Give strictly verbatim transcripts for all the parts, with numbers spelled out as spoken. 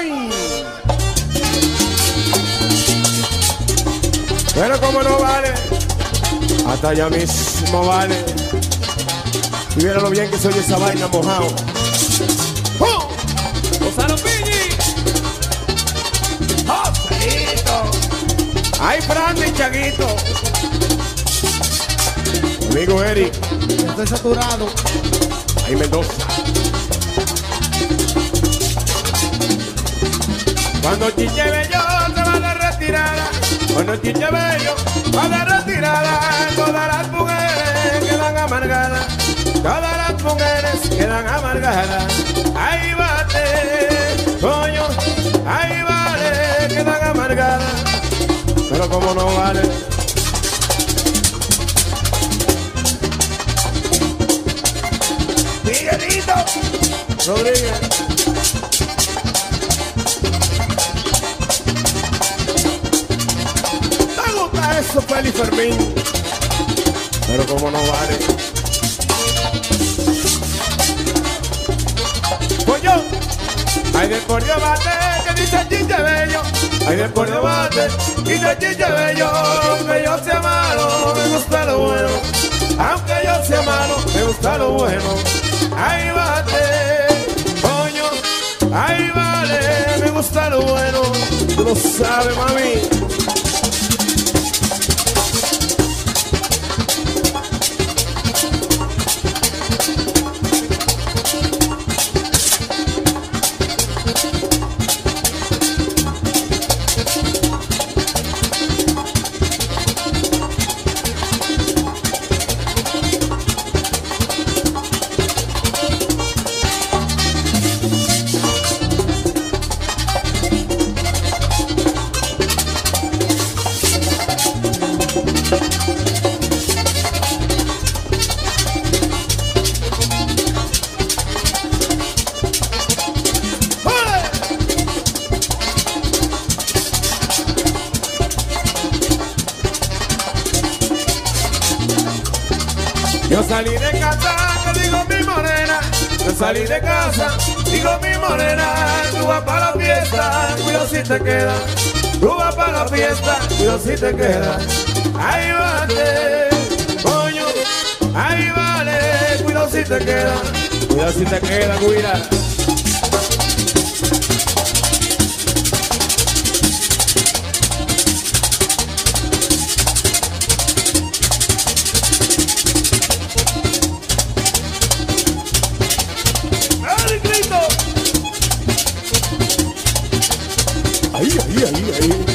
Fermín. Pero como no vale, hasta allá mismo vale. Y viera lo bien que se oye esa vaina mojado. ¡Oh! ¡Gonzalo Piñi! ¡Joselito! ¡Ay, Frandy, Chaguito! Amigo Eric. Estoy saturado. Ahí Mendoza. Cuando Chiche Bello se va de retirada, cuando Chiche Bello va de retirada, todas las mujeres quedan amargadas, todas las mujeres quedan amargadas. Ahí bate, coño, ahí vale, quedan amargadas, pero como no vale. Miguelito Rodríguez. ¿Te gusta eso, Feli Fermín? Pero como no vale. Pues yo, ay de por Dios bate, que dice Chiche Bello. Ay de por Dios bate, dice Chiche Bello. Aunque yo sea malo, me gusta lo bueno. Aunque yo sea malo, me gusta lo bueno. Ahí bate, coño, ahí vale, me gusta lo bueno. Tú lo sabes, mami. Yo salí de casa, te digo mi morena. Yo salí de casa, digo mi morena. Tú vas para la fiesta, cuidado si te quedas. Tú vas para la fiesta, cuidado si te quedas. Ahí vale, coño, ahí vale, cuidado si te quedas. Cuidado si te quedas, cuida. Ahí, ahí, ahí, ahí.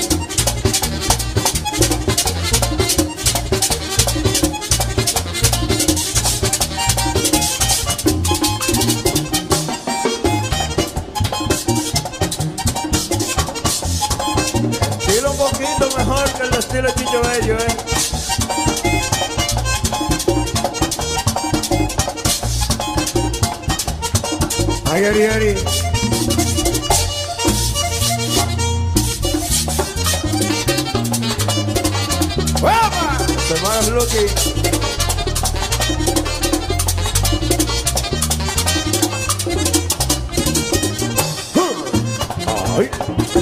Estilo un poquito mejor que el estilo de Chiche Bello, eh. Ay, Ari, Ari. Hermanos Lucky. Ay.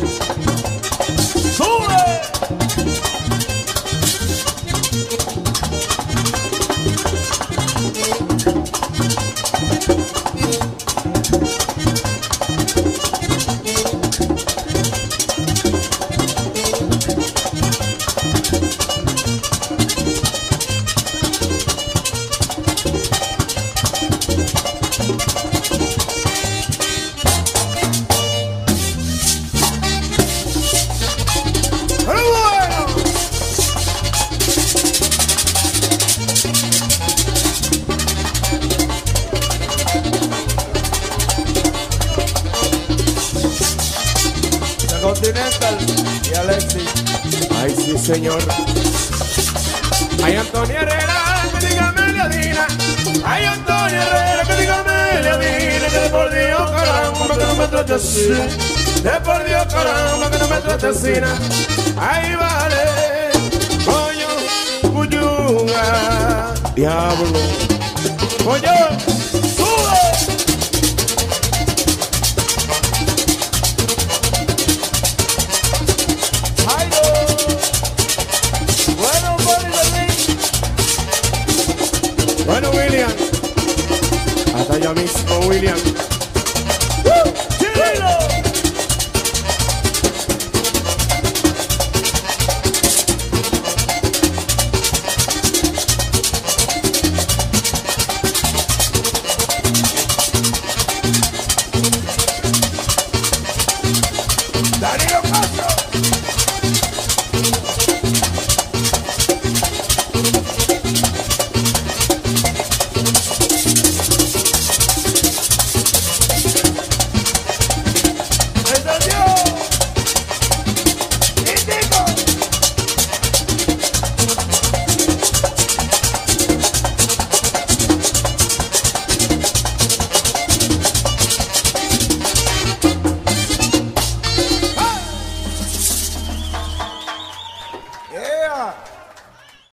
¡Sube! Continental y Alexi. Ay, sí, señor. Ay, Antonia Herrera, que diga Meliadina. Ay, Antonia Herrera, que diga Meliadina. Que de por Dios, caramba, que no me trate así. De por Dios, caramba, que no me trate así. Ay, vale, coño, cuyunga, diablo. Coño, sube. William. ¡Uh! ¡Chilo! Darío Castro. Yeah.